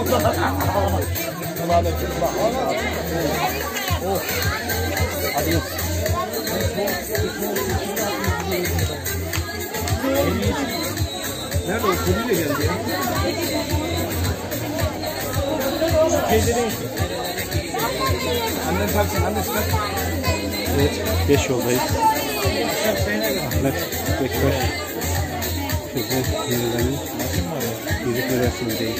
Adios. Nerede o? Koliyle geldi ya. Teyze neyse. Annen taksın, annen çıkar. Evet, 5 yoldayız. Ahmet Bektaş Şoför Yenilenin Yüzük Üretim'deyiz.